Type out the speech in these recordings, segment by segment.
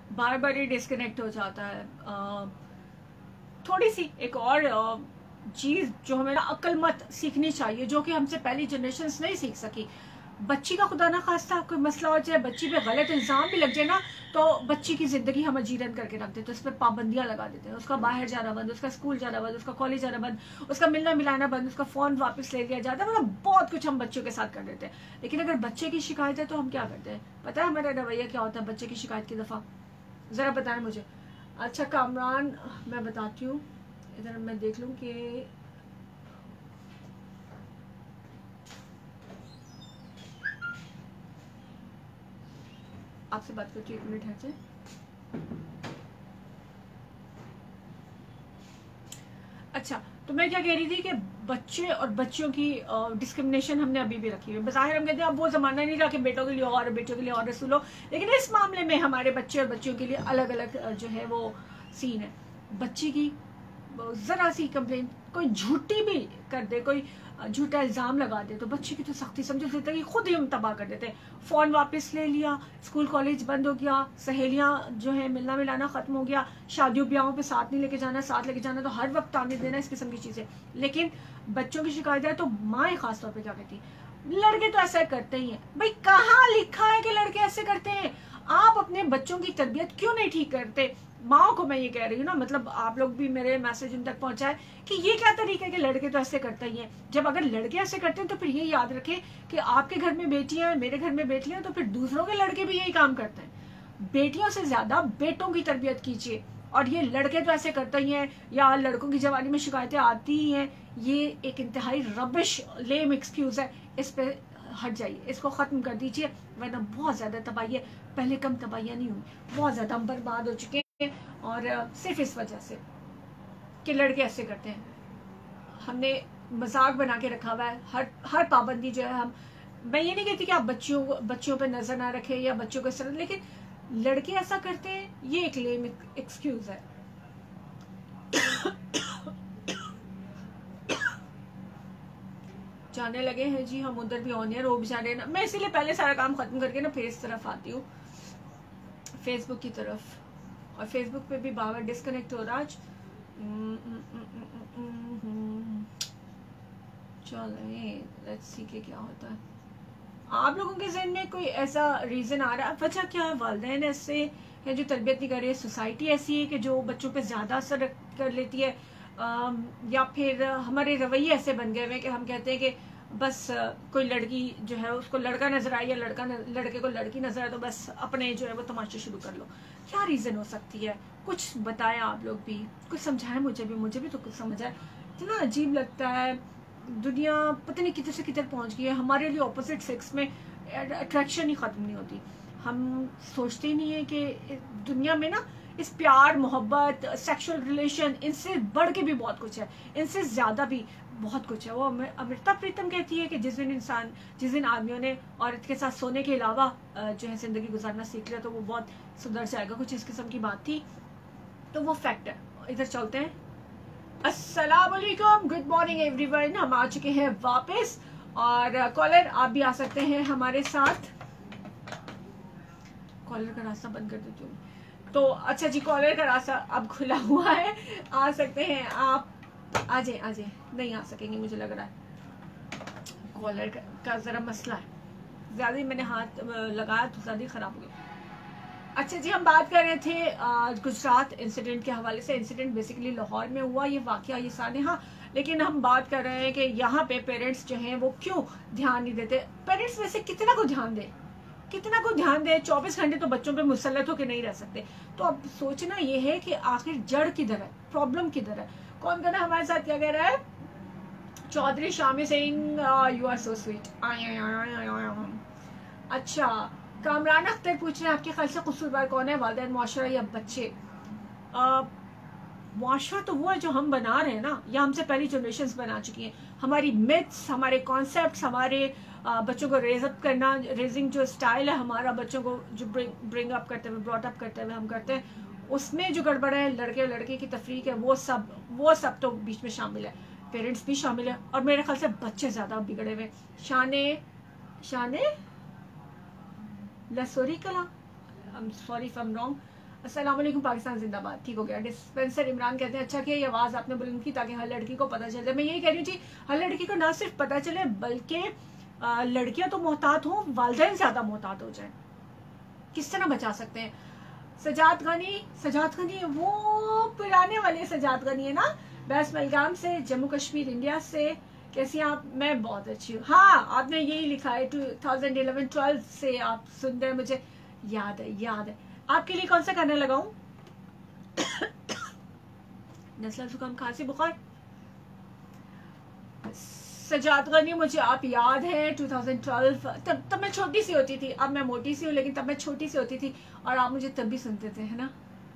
बार बार ही disconnect हो जाता है। थोड़ी सी एक और चीज जो हमें ना अक्लमत सीखनी चाहिए, जो कि हमसे पहली जनरेशन नहीं सीख सकी। बच्ची का खुदा ना खास्ता कोई मसला हो जाए, बच्ची पे गलत इल्जाम भी लग जाए ना, तो बच्ची की जिंदगी हम अजीरन करके रख देते हैं, उस पर पाबंदियां लगा देते हैं, उसका बाहर जाना बंद, उसका स्कूल जाना बंद, उसका कॉलेज जाना बंद, उसका मिलना मिलाना बंद, उसका फोन वापस ले लिया जाता है, मतलब बहुत कुछ हम बच्चों के साथ कर देते हैं। लेकिन अगर बच्चे की शिकायत है तो हम क्या करते हैं? पता है हमारा रवैया क्या होता है बच्चे की शिकायत की दफा? जरा बताएं मुझे। अच्छा कामरान, मैं बताती हूँ, इधर मैं देख लूँ कि आपसे बात करती हूँ, 1 मिनट हट जाए। अच्छा, तो मैं क्या कह रही थी कि बच्चे और बच्चियों की डिस्क्रिमिनेशन हमने अभी भी रखी है। बज़ाहिर हम कहते हैं अब वो ज़माना नहीं रहा कि बेटों के लिए और बेटियों के लिए और रसूल हो, लेकिन इस मामले में हमारे बच्चे और बच्चियों के लिए अलग अलग जो है वो सीन है। बच्ची की ज़रा सी कंप्लेंट कोई झूठी भी कर दे, कोई झूठा इल्ज़ाम लगा दे, तो बच्चे की तो सख्ती समझो जिंदगी खुद ही हम तबाह कर देते हैं। फ़ोन वापस ले लिया, स्कूल कॉलेज बंद हो गया, सहेलियां जो है मिलना मिलाना ख़त्म हो गया, शादियों ब्याहों पे साथ नहीं लेके जाना, साथ लेके जाना तो हर वक्त ताने देना, इस किस्म की चीज़ें। लेकिन बच्चों की शिकायत है तो माएँ खास तौर पर क्या कहती है, लड़के तो ऐसा करते ही हैं। भाई कहाँ लिखा है कि लड़के ऐसे करते हैं? आप अपने बच्चों की तरबियत क्यों नहीं ठीक करते? माओ को मैं ये कह रही हूँ ना, मतलब आप लोग भी मेरे मैसेज उन तक पहुंचाए कि ये क्या तरीका है कि लड़के तो ऐसे करते ही हैं। जब अगर लड़के ऐसे करते हैं तो फिर ये याद रखें कि आपके घर में बेटियां हैं, मेरे घर में बेटियां हैं, तो फिर दूसरों के लड़के भी यही काम करते हैं। बेटियों से ज्यादा बेटों की तरबियत कीजिए। और ये लड़के तो ऐसे करते ही हैं या लड़कों की जवानी में शिकायतें आती ही हैं, ये एक इंतहाई रबिश लेम एक्सक्यूज है। इस पे हट जाइए, इसको खत्म कर दीजिए, वरना बहुत ज्यादा तबाही है। पहले कम तबाहियां नहीं हुई, बहुत ज्यादा हम बर्बाद हो चुके हैं, और सिर्फ इस वजह से कि लड़के ऐसे करते हैं। हमने मजाक बना के रखा हुआ है। हर पाबंदी जो है हम, मैं ये नहीं कहती कि आप बच्चियों पे नजर ना रखें या बच्चों को इस तरह, लेकिन लड़के ऐसा करते हैं, ये एक लेम एक्सक्यूज है। जाने लगे हैं जी हम उधर भी ऑन एयर, वो भी जाने ना, मैं इसीलिए पहले सारा काम खत्म करके ना फिर इस तरफ आती हूँ, फेसबुक की तरफ। और फेसबुक पे भी बावर डिस्कनेक्ट हो रहा आज। चलो लेट्स सी के क्या होता है। आप लोगों के जहन में कोई ऐसा रीजन आ रहा है? वजह क्या है? वालिदैन ऐसे है जो तरबियत नहीं कर रही है, सोसाइटी ऐसी है कि जो बच्चों पे ज्यादा असर कर लेती है, या फिर हमारे रवैये ऐसे बन गए हैं कि हम कहते हैं कि बस कोई लड़की जो है उसको लड़का नजर आए या लड़के को लड़की नजर आए तो बस अपने जो है वो तमाशे शुरू कर लो। क्या रीजन हो सकती है? कुछ बताया आप लोग भी, कुछ समझाएं मुझे भी तो कुछ समझ आए। इतना अजीब लगता है, दुनिया पता नहीं किधर से किधर पहुंच गई है। हमारे लिए ऑपोजिट सेक्स में अट्रैक्शन ही खत्म नहीं होती। हम सोचते ही नहीं है कि दुनिया में ना इस प्यार मोहब्बत सेक्सुअल रिलेशन इनसे बढ़ के भी बहुत कुछ है, इनसे ज्यादा भी बहुत कुछ है। वो अमृता प्रीतम कहती है कि जिस दिन आदमियों ने औरत के साथ सोने के अलावा जो है जिंदगी गुजारना सीख लिया तो वो बहुत सुधर जाएगा, कुछ इस किस्म की बात थी। तो वो फैक्ट है। इधर चलते हैं। अस्सलाम वालेकुम, गुड मॉर्निंग एवरीवन। हम आ चुके हैं वापस, और कॉलर आप भी आ सकते हैं हमारे साथ। कॉलर का रास्ता बंद कर देती हूँ तो अच्छा जी, कॉलर का रास्ता अब खुला हुआ है, आ सकते हैं आप। आ जाए नहीं आ सकेंगे मुझे लग रहा है, कॉलर का जरा मसला है, ज्यादा ही मैंने हाथ लगाया तो ज्यादा ही खराब हो गया। अच्छा जी, हम बात कर रहे थे गुजरात इंसिडेंट के हवाले से। इंसिडेंट बेसिकली लाहौर में हुआ, ये वाकया ये सानेहा, लेकिन हम बात कर रहे हैं कि यहाँ पे पेरेंट्स जो हैं वो क्यों ध्यान नहीं देते। पेरेंट्स वैसे कितना को ध्यान दे 24 घंटे तो बच्चों पे मुसल्लत होकर नहीं रह सकते। तो अब सोचना ये है कि आखिर जड़ किधर है, प्रॉब्लम किधर है। कौन कहना हमारे साथ क्या कह रहा है? Chaudhary Shami Singh, you are so sweet. अच्छा, कामरान अख्तर पूछ रहे हैं आपके ख्याल से कसूरवार कौन है, वालिदैन, मुआशरा या बच्चे? मुआशरा तो वो है जो हम बना रहे हैं ना, या हमसे पहली जनरेशंस बना चुकी हैं। हमारी मिथ्स, हमारे कॉन्सेप्ट्स, हमारे बच्चों को रेज अप करना, रेजिंग जो स्टाइल है हमारा, बच्चों को जो ब्रिंग अप करते हुए, ब्रॉट अप करते हुए हम करते हैं, उसमें जो गड़बड़ है, लड़के और लड़के की तफरीक है, वो सब तो बीच में शामिल है। पेरेंट्स भी शामिल है, और मेरे ख्याल से बच्चे ज्यादा बिगड़े हुए। शाने लसोरी कला, I am sorry if I am wrong. अस्सलाम वालेकुम पाकिस्तान जिंदाबाद, ठीक हो गया। डिस्पेंसर इमरान कहते हैं अच्छा किया ये आवाज़ आपने बुलंद की ताकि हर लड़की को पता चल जाए। मैं यही कह रही हूँ जी, हर लड़की को ना सिर्फ पता चले बल्कि लड़कियां तो मोहतात हों, वालिदैन ज़्यादा मोहतात हो जाए। किस तरह बचा सकते हैं? सजाद गनी वो पुराने वाले सजाद गनी है ना, बैस मलगाम से, जम्मू कश्मीर इंडिया से। कैसी आप? मैं बहुत अच्छी हूँ। हाँ, आपने यही लिखा है 2011-12 से आप सुन रहे हैं, मुझे याद है। आपके लिए कौन सा गाना लगाऊं? नज़ला, जुकाम, खांसी, बुखार। सजाद गनी, मुझे आप याद है 2012, तब मैं छोटी सी होती थी। अब मैं मोटी सी हूँ, लेकिन तब मैं छोटी सी होती थी और आप मुझे तब भी सुनते थे, है ना?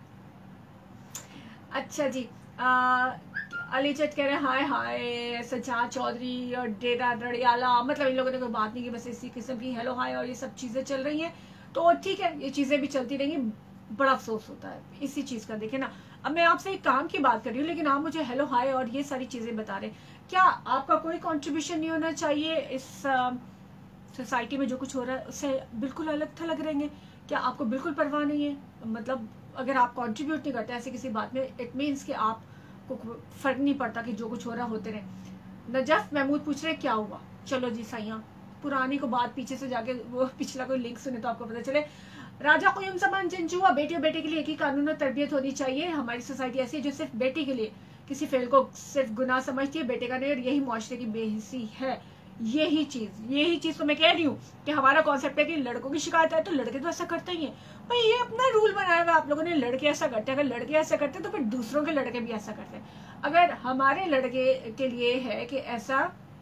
अच्छा जी, अली चट कह रहे हैं हाय सजाद चौधरी और डेरा रड़ियाला, मतलब इन लोगों ने कोई बात नहीं की, बस इसी किस्म की हेलो हाय और ये सब चीज़ें चल रही हैं। तो ठीक है, ये चीज़ें भी चलती रहेंगी। बड़ा अफसोस होता है इसी चीज़ का। देखे ना, अब मैं आपसे एक काम की बात कर रही हूँ, लेकिन आप मुझे हेलो हाय और ये सारी चीज़ें बता रहे हैं। क्या आपका कोई कंट्रीब्यूशन नहीं होना चाहिए इस सोसाइटी में जो कुछ हो रहा है उससे बिल्कुल अलग थलग रहेंगे? क्या आपको बिल्कुल परवाह नहीं है? मतलब अगर आप कंट्रीब्यूट नहीं करते ऐसे किसी बात में, इट मीन्स कि आपको फर्क नहीं पड़ता कि जो कुछ हो रहा होते रहे। नजफ महमूद पूछ रहे क्या हुआ? चलो जी साइयाँ, पुरानी को बात पीछे से जाके वो पिछला कोई लिंक सुने तो आपको पता चले। राजा क़ुयूम ज़मान जिंजुआ, बेटी और बेटे के लिए एक ही कानून और तरबियत होनी चाहिए। हमारी सोसाइटी ऐसी है जो सिर्फ बेटी के लिए किसी फेल को सिर्फ गुनाह समझती है, बेटे का नहीं, और यही मुआशरे की बेहिसी है। यही चीज तो मैं कह रही हूँ कि हमारा कॉन्सेप्ट है कि लड़कों की शिकायत है तो लड़के तो ऐसा करते ही हैं। भाई ये अपना रूल बनाया हुआ आप लोगों ने, लड़के ऐसा करते हैं। अगर लड़के ऐसा करते हैं तो फिर दूसरों के लड़के भी ऐसा करते हैं। अगर हमारे लड़के के लिए है कि ऐसा,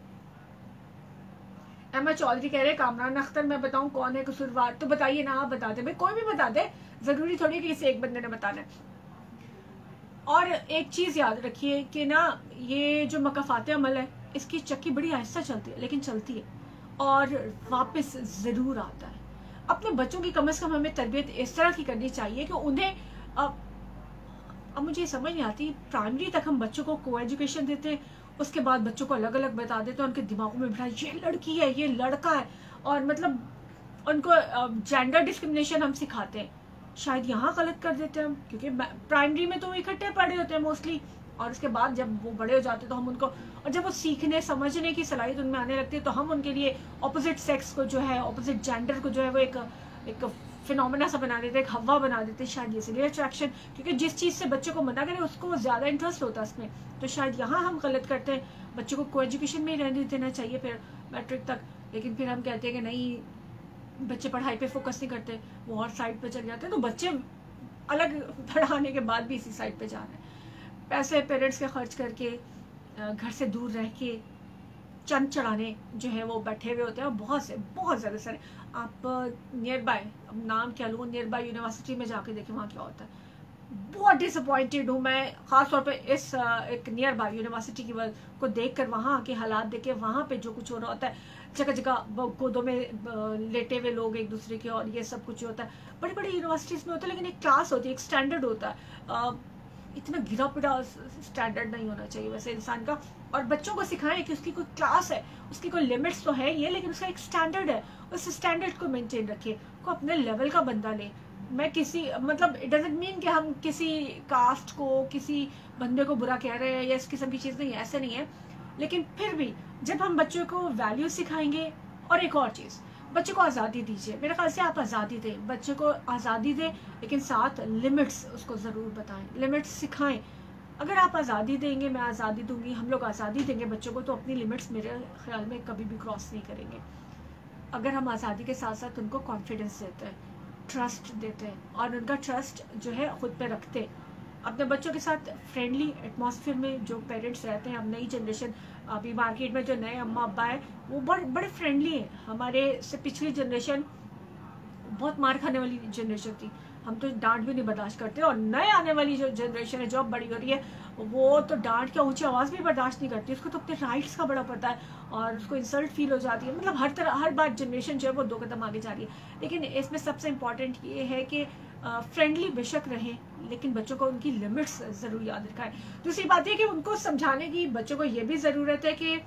अहमद चौधरी कह रहे कामरान अख्तर, मैं बताऊं कौन है कसूरवार? तो बताइए ना, आप बता दे भाई, कोई भी बता दे, जरूरी थोड़ी कि किसी एक बंदे ने बताना है। और एक चीज याद रखिए कि ना, ये जो मकाफात अमल है इसकी चक्की बड़ी आहिस्ता चलती है, लेकिन चलती है और वापस जरूर आता है। अपने बच्चों की कम से कम हमें तरबियत इस तरह की करनी चाहिए कि उन्हें अब मुझे समझ नहीं आती, प्राइमरी तक हम बच्चों को को एजुकेशन देते हैं, उसके बाद बच्चों को अलग अलग बता देते हैं, उनके दिमागों में बिठा ये लड़की है ये लड़का है, और मतलब उनको जेंडर डिस्क्रिमिनेशन हम सिखाते हैं। शायद यहाँ गलत कर देते हैं हम, क्योंकि प्राइमरी में तो वो इकट्ठे पढ़े होते हैं मोस्टली, और उसके बाद जब वो बड़े हो जाते हैं तो हम उनको, और जब वो सीखने समझने की सलाहियत उनमें आने लगती है तो हम उनके लिए ऑपोजिट सेक्स को जो है, ऑपोजिट जेंडर को जो है वो एक फिनोमेना सा बना देते, एक हवा बना देते। शायद इसलिए अट्रैक्शन, क्योंकि जिस चीज़ से बच्चे को मना करें उसको ज़्यादा इंटरेस्ट होता है उसमें। तो शायद यहाँ हम गलत करते हैं, बच्चों को को एजुकेशन में ही रहने देना चाहिए फिर मैट्रिक तक, लेकिन फिर हम कहते हैं कि नहीं बच्चे पढ़ाई पे फोकस नहीं करते, वो और साइड पे चले जाते हैं। तो बच्चे अलग पढ़ाने के बाद भी इसी साइड पे जा रहे हैं। पैसे पेरेंट्स के खर्च करके, घर से दूर रह के चंद चढ़ाने जो है वो बैठे हुए होते हैं, बहुत ज़्यादा सारे। आप नियर बाय, अब नाम क्या लूँ, नियर बाय यूनिवर्सिटी में जाके देखें वहाँ क्या होता है। बहुत डिसअपॉइंटेड हूँ मैं, ख़ासतौर पे इस एक नियर बाय यूनिवर्सिटी की को देख कर, वहाँ के हालात देख के, वहाँ पे जो कुछ हो रहा होता है, जगह जगह गोदों में लेटे हुए लोग एक दूसरे के, और ये सब कुछ होता है। बड़ी बड़ी यूनिवर्सिटीज़ में होता है, लेकिन एक क्लास होती है, एक स्टैंडर्ड होता है। इतना गिरा पिटा स्टैंडर्ड नहीं होना चाहिए वैसे इंसान का। और बच्चों को सिखाएं कि उसकी कोई क्लास है, उसकी कोई लिमिट्स तो है ये, लेकिन उसका एक स्टैंडर्ड है, उस स्टैंडर्ड को मेंटेन रखिए, को अपने लेवल का बंदा ले। मैं किसी, मतलब इट डजंट मीन कि हम किसी कास्ट को, किसी बंदे को बुरा कह रहे हैं या इस किस्म की चीज़ नहीं है, ऐसे नहीं है। लेकिन फिर भी जब हम बच्चों को वैल्यू सिखाएंगे, और एक और चीज़, बच्चों को आज़ादी दीजिए। मेरे ख्याल से आप आज़ादी दें, बच्चे को आज़ादी दें, लेकिन साथ लिमिट्स उसको ज़रूर बताएं, लिमिट्स सिखाएं। अगर आप आज़ादी देंगे, मैं आज़ादी दूंगी, हम लोग आज़ादी देंगे बच्चों को, तो अपनी लिमिट्स मेरे ख्याल में कभी भी क्रॉस नहीं करेंगे। अगर हम आज़ादी के साथ साथ उनको कॉन्फिडेंस देते हैं, ट्रस्ट देते हैं, और उनका ट्रस्ट जो है खुद पे रखते हैं, अपने बच्चों के साथ फ्रेंडली एटमॉस्फेयर में जो पेरेंट्स रहते हैं, अब नई जनरेशन, अभी मार्केट में जो नए अम्मा अब्बा है वो बड़े फ्रेंडली हैं। हमारे से पिछली जनरेशन बहुत मार खाने वाली जनरेशन थी, हम तो डांट भी नहीं बर्दाश्त करते, और नए आने वाली जो जनरेशन है जो अब बड़ी हो रही है, वो तो डांट क्या, ऊंची आवाज़ भी बर्दाश्त नहीं करती, उसको तो अपने राइट्स का बड़ा पता है, और उसको इंसल्ट फील हो जाती है। मतलब हर बार जनरेशन जो है वो 2 कदम आगे जा रही है। लेकिन इसमें सबसे इम्पॉर्टेंट ये है कि फ्रेंडली बेशक रहें, लेकिन बच्चों को उनकी लिमिट्स ज़रूर याद रखाएं। दूसरी बात है कि उनको समझाने की बच्चों को ये भी ज़रूरत है कि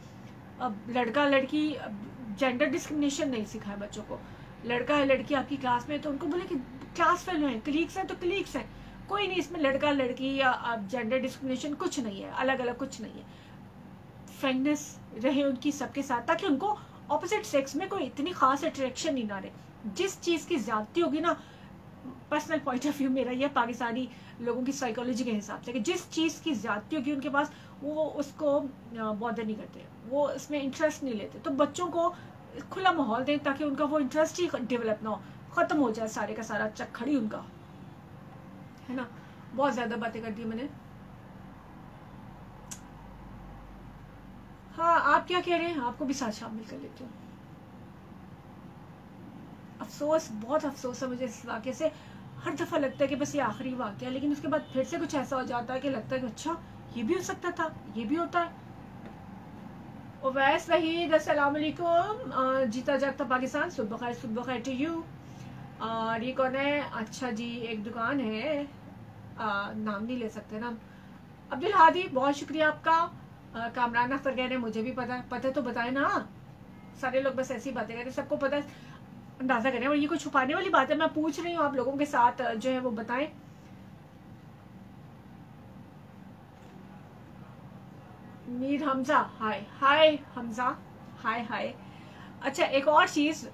लड़का लड़की जेंडर डिस्क्रिमिनेशन नहीं सिखाए बच्चों को। लड़का है लड़की आपकी क्लास में, तो उनको बोले कि क्लास फेलो हैं, कलीग्स हैं तो कलीग्स हैं, कोई नहीं इसमें लड़का लड़की या जेंडर डिस्क्रिमिनेशन कुछ नहीं है, अलग अलग कुछ नहीं है। फ्रेंडनेस रहे उनकी सबके साथ, ताकि उनको ऑपोजिट सेक्स में कोई इतनी खास अट्रैक्शन ही ना रहे। जिस चीज़ की ज्यादती होगी ना, पर्सनल पॉइंट ऑफ व्यू मेरा ये पाकिस्तानी लोगों की साइकोलॉजी के हिसाब से, कि जिस चीज़ की ज्यादती होगी उनके पास, वो उसको बॉदर नहीं करते, वो इसमें इंटरेस्ट नहीं लेते। तो बच्चों को खुला माहौल दें ताकि उनका वो इंटरेस्ट ही डेवलप ना हो, ख़त्म हो जाए सारे का सारा चक्खड़ी उनका, है ना। बहुत ज़्यादा बातें कर दी मैंने। हाँ, आप क्या कह रहे हैं, आपको भी साथ शामिल कर लेती हूँ। अफसोस, बहुत अफसोस है मुझे इस वाक़े से। हर दफ़ा लगता है कि बस ये आखिरी वाक़या है, लेकिन उसके बाद फिर से कुछ ऐसा हो जाता है कि लगता है कि अच्छा ये भी हो सकता था, ये भी होता है। ओवैस वहीद, अस्सलाम वालेकुम। जीता जागता पाकिस्तान, सुबह खैर टू यू। और ये कौन है? अच्छा जी, एक दुकान है, नाम नहीं ले सकते ना। अब्दुल हादी, बहुत शुक्रिया आपका। कामरान अख्तर कह रहे हैं मुझे भी पता तो बताए ना। सारे लोग बस ऐसी बातें करें, सबको पता अंदाजा करें, और ये कोई छुपाने वाली बात है? मैं पूछ रही हूँ, आप लोगों के साथ जो है वो बताएं। मीर हमजा, हाय हाय हमजा, हाय हाय। अच्छा, एक और चीज़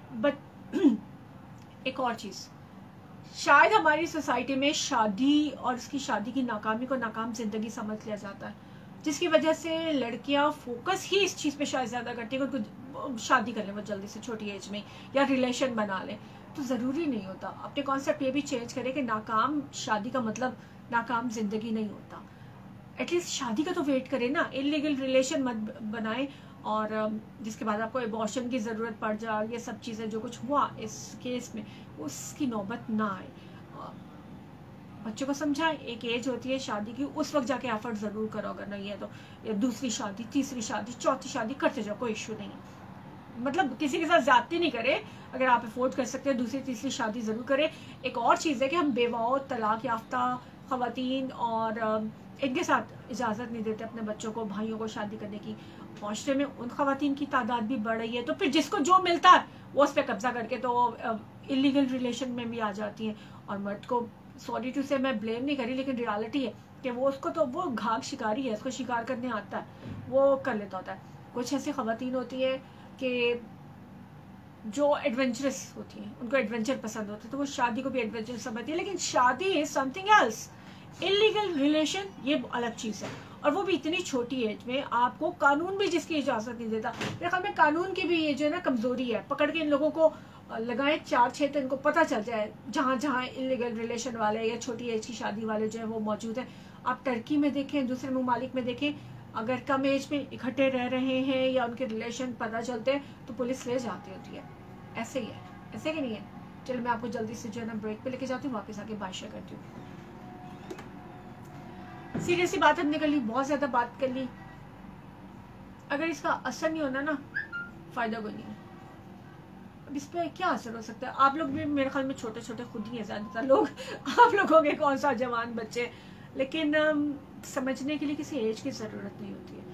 एक और चीज़, शायद हमारी सोसाइटी में शादी और उसकी शादी की नाकामी को नाकाम जिंदगी समझ लिया जाता है, जिसकी वजह से लड़कियां फोकस ही इस चीज़ पे शायद ज़्यादा करती है कि उनको शादी कर लें वो जल्दी से, छोटी एज में, या रिलेशन बना लें। तो ज़रूरी नहीं होता। अपने कॉन्सेप्ट ये भी चेंज करें कि नाकाम शादी का मतलब नाकाम जिंदगी नहीं होता। एटलीस्ट शादी का तो वेट करें ना, इलीगल रिलेशन मत बनाएं, और जिसके बाद आपको एबॉर्शन की ज़रूरत पड़ जाए, ये सब चीज़ें जो कुछ हुआ इस केस में, उसकी नौबत ना आए। बच्चों को समझाएं, एक एज होती है शादी की, उस वक्त जाके एफर्ट ज़रूर करो, अगर नहीं है तो दूसरी शादी, तीसरी शादी, चौथी शादी करते जाओ, कोई इशू नहीं है। मतलब किसी के साथ ज्यादती नहीं करे, अगर आप अफोर्ड कर सकते हैं दूसरी तीसरी शादी ज़रूर करें। एक और चीज़ है कि हम बेवाओं, तलाक याफ्ता ख़वातीन और इनके साथ इजाज़त नहीं देते अपने बच्चों को, भाइयों को शादी करने की। माशरे में उन ख़वातीन की तादाद भी बढ़ रही है, तो फिर जिसको जो मिलता है वो उस पर कब्जा करके तो इलीगल रिलेशन में भी आ जाती हैं। और मर्द को, सॉरी टू से, मैं ब्लेम नहीं करी, लेकिन रियलिटी है कि वो उसको तो वो घाघ शिकारी है, उसको शिकार करने आता है, वो कर लेता होता है। कुछ ऐसी ख़वातीन होती है कि जो एडवेंचरस होती हैं, उनको एडवेंचर पसंद होता है, तो वो शादी को भी एडवेंचर समझती है। लेकिन शादी is something else, illegal relation ये अलग चीज़ है, और वो भी इतनी छोटी एज में। आपको कानून भी जिसकी इजाज़त नहीं देता, मेरे ख्याल में कानून की भी ये जो है ना कमज़ोरी है। पकड़ के इन लोगों को लगाएं 4-6 तो इनको पता चल जाए, जहाँ जहाँ इलीगल रिलेशन वाले या छोटी एज की शादी वाले जो है वो मौजूद हैं। आप टर्की में देखें, दूसरे ममालिक में देखें, अगर कम एज में इकट्ठे रह रहे हैं या उनके रिलेशन पता चलते हैं तो पुलिस ले जाती होती है। ऐसे ही है, ऐसे कि नहीं है? चलो मैं आपको जल्दी से जो है ना ब्रेक पे लेके जाती हूँ, वापस आके बात शेयर करती हूँ। सीरियसली बात हमने कर ली, बहुत ज़्यादा बात कर ली। अगर इसका असर नहीं होना ना, फ़ायदा कोई नहीं है। अब इस पर क्या असर हो सकता है? आप लोग भी मेरे ख्याल में छोटे छोटे खुद ही हैं ज़्यादातर लोग। आप लोगों के कौन सा जवान बच्चे, लेकिन समझने के लिए किसी एज की ज़रूरत नहीं होती है।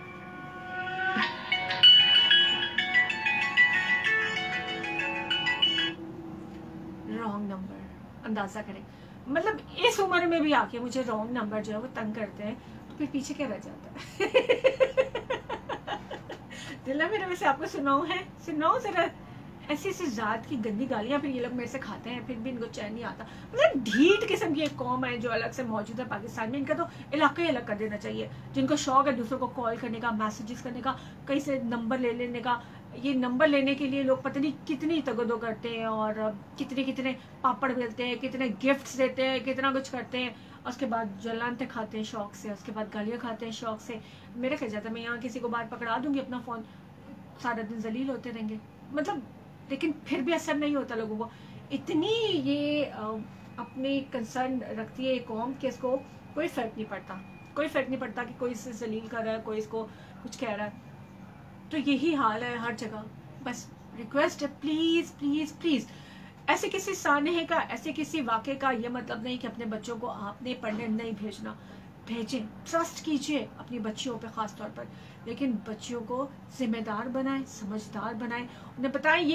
रॉन्ग नंबर, अंदाज़ा करें, मतलब इस उम्र में भी आके मुझे रॉन्ग नंबर जो है वो तंग करते हैं, तो फिर पीछे क्या रह जाता है? दिल मेरे वैसे आपको सुनाऊं जरा ऐसी जात की गंदी गालियां फिर ये लोग मेरे से खाते हैं, फिर भी इनको चैन नहीं आता। मतलब ढीठ किस्म की एक कौम है जो अलग से मौजूद है पाकिस्तान में, इनका तो इलाका ही अलग कर देना चाहिए। जिनको शौक है दूसरों को कॉल करने का, मैसेजेस करने का, कहीं से नंबर ले लेने का, ये नंबर लेने के लिए लोग पता नहीं कितनी तगदो करते हैं, और कितने कितने पापड़ बेलते हैं, कितने गिफ्ट्स देते हैं, कितना कुछ करते हैं, उसके बाद जलानते खाते हैं शौक से, उसके बाद गालियाँ खाते हैं शौक से। मेरा क्या जाता है, मैं यहाँ किसी को बाहर पकड़ा दूंगी अपना फ़ोन, सारा दिन जलील होते रहेंगे। मतलब लेकिन फिर भी असर नहीं होता लोगों को। इतनी ये अपनी कंसर्न रखती है कौम कि इसको कोई फ़र्क नहीं पड़ता, कोई फ़र्क नहीं पड़ता कि कोई इससे जलील कर रहा है, कोई इसको कुछ कह रहा है। तो यही हाल है हर जगह। बस रिक्वेस्ट है, प्लीज़ प्लीज़ प्लीज़, ऐसे किसी सानहे का, ऐसे किसी वाक़े का ये मतलब नहीं कि अपने बच्चों को आपने पढ़ने नहीं भेजना। भेजें, ट्रस्ट कीजिए अपनी बच्चियों पे ख़ास तौर पर, लेकिन बच्चियों को जिम्मेदार बनाएं, समझदार बनाएं, उन्हें बताएं ये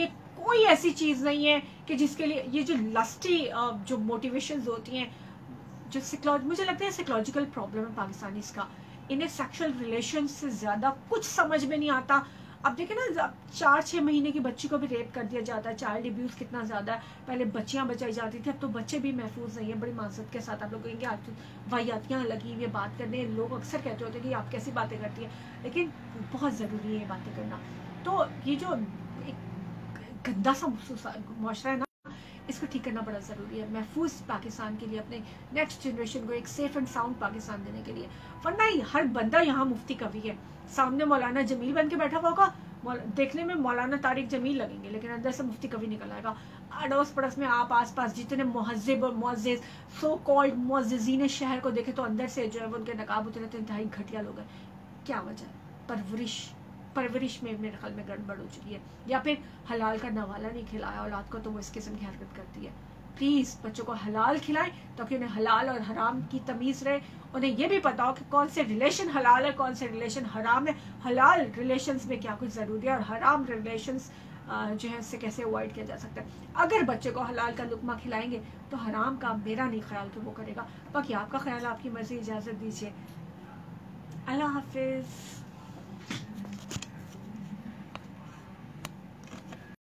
कोई ऐसी चीज़ नहीं है कि जिसके लिए ये जो लस्टी जो मोटिवेशंस होती हैं, जो मुझे लगता है साइकोलॉजिकल प्रॉब्लम है पाकिस्तानीज़ का। इन्हें सेक्सुअल रिलेशन से ज़्यादा कुछ समझ में नहीं आता। अब देखें ना, 4-6 महीने की बच्ची को भी रेप कर दिया जाता है। चाइल्ड अब्यूज़ कितना ज़्यादा है। पहले बच्चियां बचाई जाती थी, अब तो बच्चे भी महफूज नहीं है। बड़ी मानसत के साथ आप लोग कहेंगे आज तो वाहियातियाँ लगी हुई बात करने। लोग अक्सर कहते होते हैं कि आप कैसी बातें करती हैं, लेकिन बहुत ज़रूरी है ये बातें करना। तो ये जो एक गंदा सा मुआशरा है ना, इसको ठीक करना बड़ा ज़रूरी है महफूज पाकिस्तान के लिए, अपने नेक्स्ट जनरेशन को एक सेफ एंड साउंड पाकिस्तान देने के लिए। वरना हर बंदा यहाँ मुफ्ती कवि है। सामने मौलाना जमील बन के बैठा होगा, देखने में मौलाना तारिक जमील लगेंगे, लेकिन अंदर से मुफ्ती कवि निकल आएगा। अड़ोस पड़ोस में आप आसपास जितने मुहज्जिब और मुअज़्ज़िज़ सो कॉल्ड मुअज़्ज़िज़ीन शहर को देखे तो अंदर से जो है वो उनके नकाब उतरे तो इंतहाई घटिया लोग हैं। क्या वजह? परवरिश में मेरे ख्याल में गड़बड़ हो चुकी है, या फिर हलाल का नवाला नहीं खिलाया औलाद को तो वो इस किस्म की हरकत करती है। प्लीज़ बच्चों को हलाल खिलाएं ताकि उन्हें हलाल और हराम की तमीज़ रहे। उन्हें ये भी पता हो कि कौन से रिलेशन हलाल है, कौन से रिलेशन हराम है, हलाल रिलेशंस में क्या कुछ ज़रूरी है और हराम रिलेशंस जो है उससे कैसे अवॉइड किया जा सकता है। अगर बच्चे को हलाल का लुकमा खिलाएंगे तो हराम का मेरा नहीं ख्याल कि वो करेगा। बाकी आपका ख्याल, आपकी मर्ज़ी, इजाज़त दीजिए। अल्लाह हाफिज़।